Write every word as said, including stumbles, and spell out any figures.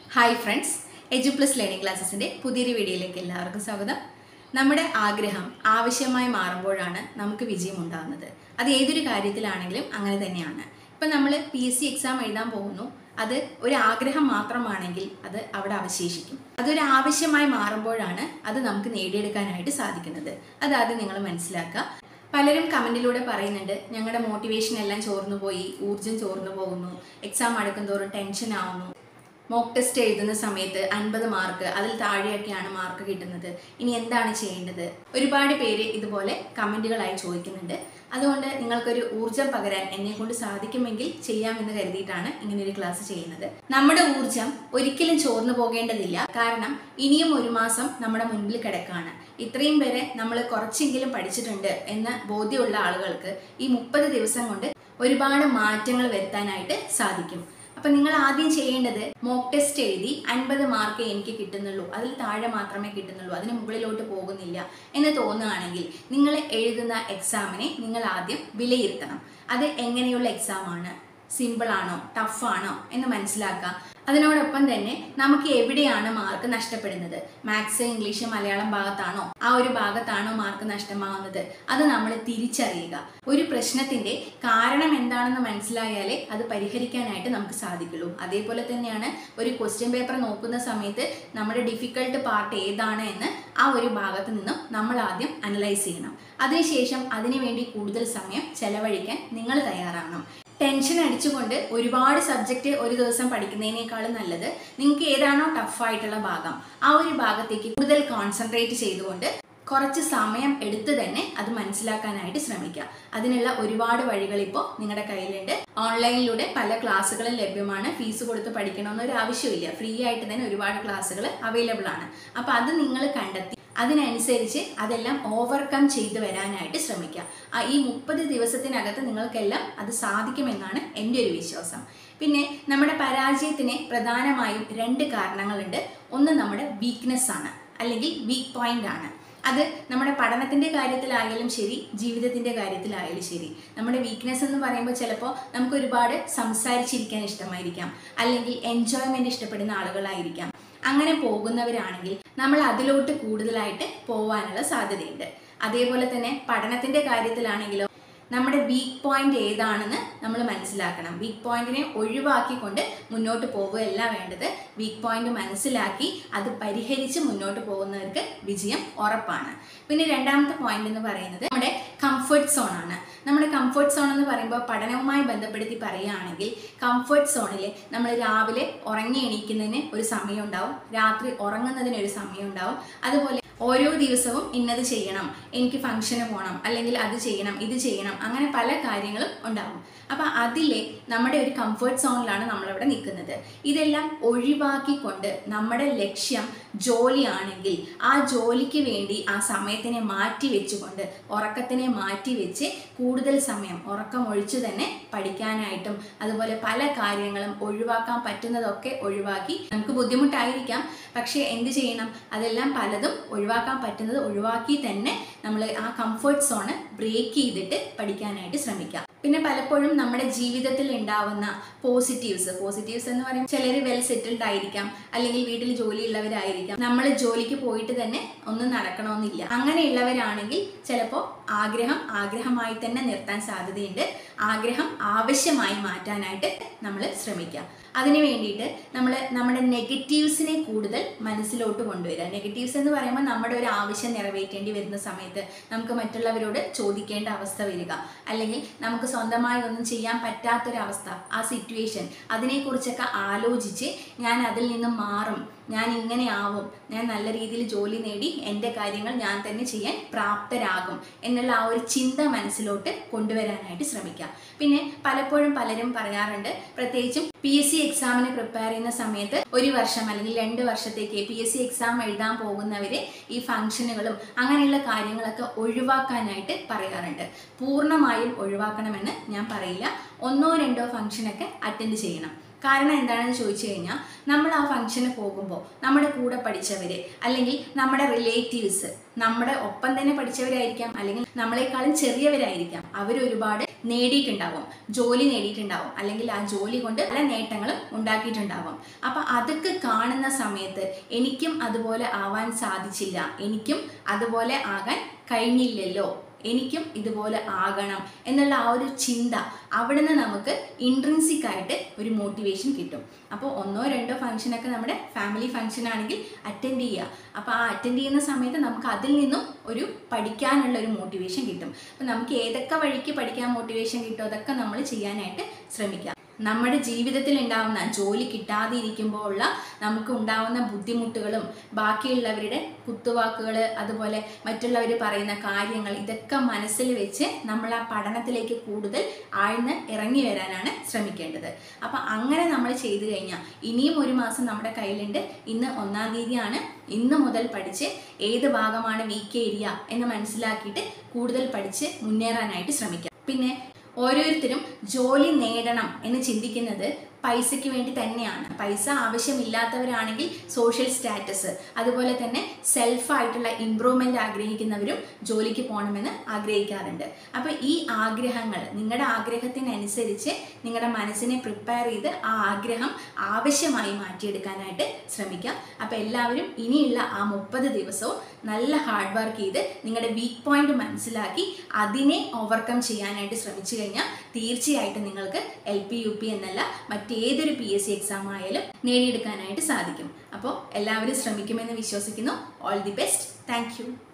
Hi friends, edu plus learning ക്ലാസ്സസിൻ്റെ പുതിയൊരു വീഡിയോയിലേക്ക് എല്ലാവർക്കും സ്വാഗതം. നമ്മുടെ ആഗ്രഹം ആവശ്യമായി മാറുമ്പോഴാണ് നമുക്ക് വിജയം ഉണ്ടാകുന്നത്. അത് ഏതൊരു കാര്യത്തിലാണെങ്കിലും അങ്ങനെ തന്നെയാണ്. ഇപ്പം നമ്മൾ പി എസ് സി എക്സാം എഴുതാൻ പോകുന്നു, അത് ഒരു ആഗ്രഹം മാത്രമാണെങ്കിൽ അത് അവിടെ അവശേഷിക്കും. അതൊരു ആവശ്യമായി മാറുമ്പോഴാണ് അത് നമുക്ക് നേടിയെടുക്കാനായിട്ട് സാധിക്കുന്നത്. അതാദ്യം നിങ്ങൾ മനസ്സിലാക്കുക. പലരും കമൻറ്റിലൂടെ പറയുന്നുണ്ട്, ഞങ്ങളുടെ മോട്ടിവേഷൻ എല്ലാം ചോർന്നു പോയി, ഊർജ്ജം ചോർന്നു പോകുന്നു, എക്സാം അടുക്കും തോറും ടെൻഷൻ ആവുന്നു, മോക്ക് ടെസ്റ്റ് എഴുതുന്ന സമയത്ത് അൻപത് മാർക്ക് അതിൽ താഴെയൊക്കെയാണ് മാർക്ക് കിട്ടുന്നത്, ഇനി എന്താണ് ചെയ്യേണ്ടത്? ഒരുപാട് പേര് ഇതുപോലെ കമൻറ്റുകളായി ചോദിക്കുന്നുണ്ട്. അതുകൊണ്ട് നിങ്ങൾക്കൊരു ഊർജ്ജം പകരാൻ എന്നെ കൊണ്ട് സാധിക്കുമെങ്കിൽ ചെയ്യാമെന്ന് കരുതിയിട്ടാണ് ഇങ്ങനൊരു ക്ലാസ് ചെയ്യുന്നത്. നമ്മുടെ ഊർജ്ജം ഒരിക്കലും ചോർന്നു പോകേണ്ടതില്ല. കാരണം ഇനിയും ഒരു മാസം നമ്മുടെ മുൻപിൽ കിടക്കാണ്. ഇത്രയും വരെ നമ്മൾ കുറച്ചെങ്കിലും പഠിച്ചിട്ടുണ്ട് എന്ന ബോധ്യമുള്ള ആളുകൾക്ക് ഈ മുപ്പത് ദിവസം കൊണ്ട് ഒരുപാട് മാറ്റങ്ങൾ വരുത്താനായിട്ട് സാധിക്കും. അപ്പം നിങ്ങൾ ആദ്യം ചെയ്യേണ്ടത്, മോക്ക് ടെസ്റ്റ് എഴുതി അൻപത് മാർക്ക് എനിക്ക് കിട്ടുന്നുള്ളൂ, അതിൽ താഴെ മാത്രമേ കിട്ടുന്നുള്ളൂ, അതിന് മുകളിലോട്ട് പോകുന്നില്ല എന്ന് തോന്നുകയാണെങ്കിൽ നിങ്ങൾ എഴുതുന്ന എക്സാമിനെ നിങ്ങൾ ആദ്യം വിലയിരുത്തണം. അത് എങ്ങനെയുള്ള എക്സാമാണ്, സിമ്പിളാണോ ടഫാണോ എന്ന് മനസ്സിലാക്കുക. അതിനോടൊപ്പം തന്നെ നമുക്ക് എവിടെയാണ് മാർക്ക് നഷ്ടപ്പെടുന്നത്, മാത്സ്, ഇംഗ്ലീഷ്, മലയാളം ഭാഗത്താണോ, ആ ഒരു ഭാഗത്താണോ മാർക്ക് നഷ്ടമാവുന്നത്, അത് നമ്മൾ തിരിച്ചറിയുക. ഒരു പ്രശ്നത്തിന്റെ കാരണം എന്താണെന്ന് മനസ്സിലായാലേ അത് പരിഹരിക്കാനായിട്ട് നമുക്ക് സാധിക്കുള്ളൂ. അതേപോലെ തന്നെയാണ് ഒരു ക്വസ്റ്റ്യൻ പേപ്പർ നോക്കുന്ന സമയത്ത് നമ്മുടെ ഡിഫിക്കൽട്ട് പാർട്ട് ഏതാണ് എന്ന് ആ ഒരു ഭാഗത്ത് നിന്നും നമ്മൾ ആദ്യം അനലൈസ് ചെയ്യണം. അതിനുശേഷം അതിനുവേണ്ടി കൂടുതൽ സമയം ചെലവഴിക്കാൻ നിങ്ങൾ തയ്യാറാവണം. ടെൻഷൻ അടിച്ചുകൊണ്ട് ഒരുപാട് സബ്ജക്റ്റ് ഒരു ദിവസം പഠിക്കുന്നതിനേക്കാളും നല്ലത് നിങ്ങൾക്ക് ഏതാണോ ടഫായിട്ടുള്ള ഭാഗം ആ ഒരു ഭാഗത്തേക്ക് കൂടുതൽ കോൺസെൻട്രേറ്റ് ചെയ്തുകൊണ്ട് കുറച്ച് സമയം എടുത്ത് തന്നെ അത് മനസ്സിലാക്കാനായിട്ട് ശ്രമിക്കുക. അതിനുള്ള ഒരുപാട് വഴികൾ ഇപ്പോൾ നിങ്ങളുടെ കയ്യിലുണ്ട്. ഓൺലൈനിലൂടെ പല ക്ലാസ്സുകളും ലഭ്യമാണ്. ഫീസ് കൊടുത്ത് പഠിക്കണമെന്നൊരു ആവശ്യമില്ല. ഫ്രീ ആയിട്ട് തന്നെ ഒരുപാട് ക്ലാസ്സുകൾ അവൈലബിൾ ആണ്. അപ്പോൾ അത് നിങ്ങൾ കണ്ടെത്തി അതിനനുസരിച്ച് അതെല്ലാം ഓവർകം ചെയ്ത് വരാനായിട്ട് ശ്രമിക്കുക. ഈ മുപ്പത് ദിവസത്തിനകത്ത് നിങ്ങൾക്കെല്ലാം അത് സാധിക്കുമെന്നാണ് എൻ്റെ ഒരു വിശ്വാസം. പിന്നെ നമ്മുടെ പരാജയത്തിന് പ്രധാനമായും രണ്ട് കാരണങ്ങളുണ്ട്. ഒന്ന് നമ്മുടെ വീക്ക്നെസ് ആണ്, അല്ലെങ്കിൽ വീക്ക് പോയിന്റ് ആണ്. അത് നമ്മുടെ പഠനത്തിൻ്റെ കാര്യത്തിലായാലും ശരി, ജീവിതത്തിൻ്റെ കാര്യത്തിലായാലും ശരി. നമ്മുടെ വീക്ക്നെസ് എന്ന് പറയുമ്പോൾ ചിലപ്പോൾ നമുക്ക് ഒരുപാട് സംസാരിച്ചിരിക്കാൻ ഇഷ്ടമായിരിക്കാം, അല്ലെങ്കിൽ എൻജോയ്മെൻറ്റ് ഇഷ്ടപ്പെടുന്ന ആളുകളായിരിക്കാം. അങ്ങനെ പോകുന്നവരാണെങ്കിൽ നമ്മൾ അതിലോട്ട് കൂടുതലായിട്ട് പോകാനുള്ള സാധ്യതയുണ്ട്. അതേപോലെ തന്നെ പഠനത്തിൻ്റെ കാര്യത്തിലാണെങ്കിലോ നമ്മുടെ വീക്ക് പോയിന്റ് ഏതാണെന്ന് നമ്മൾ മനസ്സിലാക്കണം. വീക്ക് പോയിന്റിനെ ഒഴിവാക്കിക്കൊണ്ട് മുന്നോട്ട് പോവുകയല്ല വേണ്ടത്. വീക്ക് പോയിന്റ് മനസ്സിലാക്കി അത് പരിഹരിച്ച് മുന്നോട്ട് പോകുന്നവർക്ക് വിജയം ഉറപ്പാണ്. പിന്നെ രണ്ടാമത്തെ പോയിന്റ് എന്ന് പറയുന്നത് നമ്മുടെ കംഫർട്ട് സോൺ ആണ്. നമ്മുടെ കംഫർട്ട് സോൺ എന്ന് പറയുമ്പോൾ പഠനവുമായി ബന്ധപ്പെടുത്തി പറയുകയാണെങ്കിൽ, കംഫർട്ട് സോണിൽ നമ്മൾ രാവിലെ ഉറങ്ങി എണീക്കുന്നതിന് ഒരു സമയം ഉണ്ടാവും, രാത്രി ഉറങ്ങുന്നതിന് ഒരു സമയം ഉണ്ടാവും. അതുപോലെ ഓരോ ദിവസവും ഇന്നത് ചെയ്യണം, എനിക്ക് ഫംഗ്ഷന് പോകണം, അല്ലെങ്കിൽ അത് ചെയ്യണം, ഇത് ചെയ്യണം, അങ്ങനെ പല കാര്യങ്ങളും ഉണ്ടാവും. അപ്പം അതിലെ നമ്മുടെ ഒരു കംഫർട്ട് സോണിലാണ് നമ്മളവിടെ നിൽക്കുന്നത്. ഇതെല്ലാം ഒഴിവാക്കിക്കൊണ്ട് നമ്മുടെ ലക്ഷ്യം ജോലിയാണെങ്കിൽ ആ ജോലിക്ക് വേണ്ടി ആ സമയത്തിനെ മാറ്റി വെച്ചുകൊണ്ട്, ഉറക്കത്തിനെ മാറ്റി വെച്ച് കൂടുതൽ സമയം ഉറക്കം ഒഴിച്ചു തന്നെ പഠിക്കാനായിട്ടും, അതുപോലെ പല കാര്യങ്ങളും ഒഴിവാക്കാൻ പറ്റുന്നതൊക്കെ ഒഴിവാക്കി, നമുക്ക് ബുദ്ധിമുട്ടായിരിക്കാം, പക്ഷേ എന്ത് ചെയ്യണം, അതെല്ലാം പലതും ഒഴിവാക്കാൻ പറ്റുന്നത് ഒഴിവാക്കി തന്നെ നമ്മൾ ആ കംഫർട്ട് സോണ് ബ്രേക്ക് ചെയ്തിട്ട് പഠിക്കാനായിട്ട് ശ്രമിക്കാം. പിന്നെ പലപ്പോഴും നമ്മുടെ ജീവിതത്തിൽ ഉണ്ടാവുന്ന പോസിറ്റീവ്സ് പോസിറ്റീവ്സ് എന്ന് പറയുമ്പോൾ ചിലർ വെൽ സെറ്റിൽഡ് ആയിരിക്കാം, അല്ലെങ്കിൽ വീട്ടിൽ ജോലിയുള്ളവരായിരിക്കാം. നമ്മൾ ജോലിക്ക് പോയിട്ട് തന്നെ ഒന്നും നടക്കണമെന്നില്ല. അങ്ങനെയുള്ളവരാണെങ്കിൽ ചിലപ്പോൾ ആഗ്രഹം ആഗ്രഹമായി തന്നെ നിർത്താൻ സാധ്യതയുണ്ട്. ആഗ്രഹം ആവശ്യമായി മാറ്റാനായിട്ട് നമ്മൾ ശ്രമിക്കാം. അതിന് വേണ്ടിയിട്ട് നമ്മൾ നമ്മുടെ നെഗറ്റീവ്സിനെ കൂടുതൽ മനസ്സിലോട്ട് കൊണ്ടുവരിക. നെഗറ്റീവ്സ് എന്ന് പറയുമ്പോൾ നമ്മുടെ ഒരു ആവശ്യം നിറവേറ്റേണ്ടി വരുന്ന സമയത്ത് നമുക്ക് മറ്റുള്ളവരോട് ചോദിക്കേണ്ട അവസ്ഥ വരിക, അല്ലെങ്കിൽ നമുക്ക് സ്വന്തമായി ഒന്നും ചെയ്യാൻ പറ്റാത്തൊരവസ്ഥ, ആ സിറ്റുവേഷൻ, അതിനെക്കുറിച്ചൊക്കെ ആലോചിച്ച് ഞാൻ അതിൽ നിന്നും മാറും, ഞാൻ ഇങ്ങനെ ആവും, ഞാൻ നല്ല രീതിയിൽ ജോലി നേടി എൻ്റെ കാര്യങ്ങൾ ഞാൻ തന്നെ ചെയ്യാൻ പ്രാപ്തരാകും എന്നുള്ള ആ ഒരു ചിന്ത മനസ്സിലോട്ട് കൊണ്ടുവരാനായിട്ട് ശ്രമിക്കാം. പിന്നെ പലപ്പോഴും പലരും പറയാറുണ്ട്, പ്രത്യേകിച്ചും പി എസ് സി എക്സാമിന് പ്രിപ്പയർ ചെയ്യുന്ന സമയത്ത് ഒരു വർഷം അല്ലെങ്കിൽ രണ്ട് വർഷത്തേക്ക് പി എസ് സി എക്സാം എഴുതാൻ പോകുന്നവർ ഈ ഫംഗ്ഷനുകളും അങ്ങനെയുള്ള കാര്യങ്ങളൊക്കെ ഒഴിവാക്കാനായിട്ട് പറയാറുണ്ട്. പൂർണ്ണമായും ഒഴിവാക്കണമെന്ന് ഞാൻ പറയില്ല. ഒന്നോ രണ്ടോ ഫംഗ്ഷനൊക്കെ അറ്റൻഡ് ചെയ്യണം. കാരണം എന്താണെന്ന് ചോദിച്ചു കഴിഞ്ഞാൽ, നമ്മൾ ആ ഫംഗ്ഷന് പോകുമ്പോൾ നമ്മുടെ കൂടെ പഠിച്ചവർ, അല്ലെങ്കിൽ നമ്മുടെ റിലേറ്റീവ്സ്, നമ്മുടെ ഒപ്പം തന്നെ പഠിച്ചവരായിരിക്കാം, അല്ലെങ്കിൽ നമ്മളെക്കാളും ചെറിയവരായിരിക്കാം, അവരൊരുപാട് നേടിയിട്ടുണ്ടാവും, ജോലി നേടിയിട്ടുണ്ടാവും, അല്ലെങ്കിൽ ആ ജോലി കൊണ്ട് പല നേട്ടങ്ങളും ഉണ്ടാക്കിയിട്ടുണ്ടാവും. അപ്പം അതൊക്കെ കാണുന്ന സമയത്ത് എനിക്കും അതുപോലെ ആവാൻ സാധിച്ചില്ല, എനിക്കും അതുപോലെ ആകാൻ കഴിഞ്ഞില്ലല്ലോ, എനിക്കും ഇതുപോലെ ആകണം എന്നുള്ള ആ ഒരു ചിന്ത അവിടെ നിന്ന് നമുക്ക് ഇൻട്രിൻസിക് ആയിട്ട് ഒരു മോട്ടിവേഷൻ കിട്ടും. അപ്പോൾ ഒന്നോ രണ്ടോ ഫംഗ്ഷനൊക്കെ നമ്മുടെ ഫാമിലി ഫംഗ്ഷൻ ആണെങ്കിൽ അറ്റൻഡ് ചെയ്യുക. അപ്പോൾ ആ അറ്റൻഡ് ചെയ്യുന്ന സമയത്ത് നമുക്ക് അതിൽ നിന്നും ഒരു പഠിക്കാനുള്ള ഒരു മോട്ടിവേഷൻ കിട്ടും. അപ്പോൾ നമുക്ക് ഏതൊക്കെ വഴിക്ക് പഠിക്കാൻ മോട്ടിവേഷൻ കിട്ടുമോ അതൊക്കെ നമ്മൾ ചെയ്യാനായിട്ട് ശ്രമിക്കുക. നമ്മുടെ ജീവിതത്തിൽ ഉണ്ടാവുന്ന ജോലി കിട്ടാതെ ഇരിക്കുമ്പോൾ ഉള്ള നമുക്ക് ഉണ്ടാവുന്ന ബുദ്ധിമുട്ടുകളും ബാക്കിയുള്ളവരുടെ കുത്തുവാക്കുകൾ, അതുപോലെ മറ്റുള്ളവർ പറയുന്ന കാര്യങ്ങൾ, ഇതൊക്കെ മനസ്സിൽ വെച്ച് നമ്മൾ ആ പഠനത്തിലേക്ക് കൂടുതൽ ആഴ്ന്ന് ഇറങ്ങി വരാനാണ് ശ്രമിക്കേണ്ടത്. അപ്പം അങ്ങനെ നമ്മൾ ചെയ്തു കഴിഞ്ഞാൽ ഇനിയും ഒരു മാസം നമ്മുടെ കയ്യിലുണ്ട്. ഇന്ന് ഒന്നാം തീയതിയാണ്. ഇന്ന് മുതൽ പഠിച്ച് ഏത് ഭാഗമാണ് വീക്ക് ഏരിയ എന്ന് മനസ്സിലാക്കിയിട്ട് കൂടുതൽ പഠിച്ച് മുന്നേറാനായിട്ട് ശ്രമിക്കാം. പിന്നെ ഓരോരുത്തരും ജോലി നേടണം എന്ന് ചിന്തിക്കുന്നത് പൈസയ്ക്ക് വേണ്ടി തന്നെയാണ്. പൈസ ആവശ്യമില്ലാത്തവരാണെങ്കിൽ സോഷ്യൽ സ്റ്റാറ്റസ്, അതുപോലെ തന്നെ സെൽഫായിട്ടുള്ള ഇമ്പ്രൂവ്മെൻ്റ് ആഗ്രഹിക്കുന്നവരും ജോലിക്ക് പോകണമെന്ന് ആഗ്രഹിക്കാറുണ്ട്. അപ്പോൾ ഈ ആഗ്രഹങ്ങൾ നിങ്ങളുടെ ആഗ്രഹത്തിനനുസരിച്ച് നിങ്ങളുടെ മനസ്സിനെ പ്രിപ്പയർ ചെയ്ത് ആ ആഗ്രഹം ആവശ്യമായി മാറ്റിയെടുക്കാനായിട്ട് ശ്രമിക്കാം. അപ്പോൾ എല്ലാവരും ഇനിയുള്ള ആ മുപ്പത് ദിവസവും നല്ല ഹാർഡ് വർക്ക് ചെയ്ത് നിങ്ങളുടെ വീക്ക് പോയിന്റ് മനസ്സിലാക്കി അതിനെ ഓവർകം ചെയ്യാനായിട്ട് ശ്രമിച്ചു കഴിഞ്ഞാൽ തീർച്ചയായിട്ടും നിങ്ങൾക്ക് എൽ പി യു പി എന്നല്ല മറ്റേതൊരു പി എസ് സി എക്സാം ആയാലും നേടിയെടുക്കാനായിട്ട് സാധിക്കും. അപ്പോൾ എല്ലാവരും ശ്രമിക്കുമെന്ന് വിശ്വസിക്കുന്നു. All the best. Thank U.